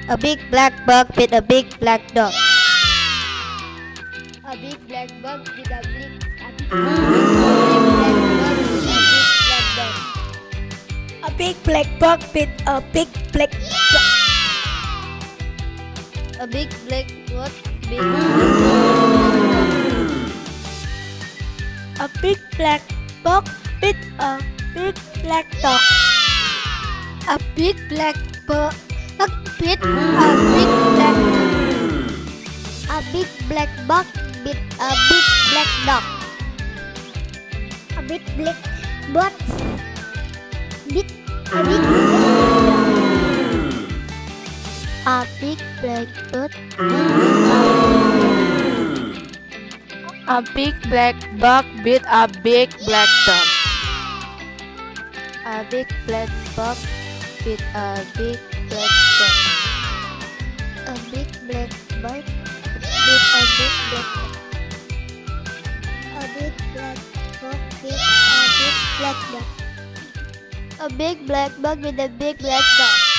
A big black bug with a big black dog. A big black bug with a big black dog. A big black bug with a big black dog. A big black bug with A big black bug with a big black dog. a big black bug with a big black a big black bug with a big black dog. A big black bug with a big A big black bug A big black bug with a big black dog. a big black bug with a big black dog. A big black bug with a big black dog. A big black bug with a big black dog. A big black bug with a big black dog.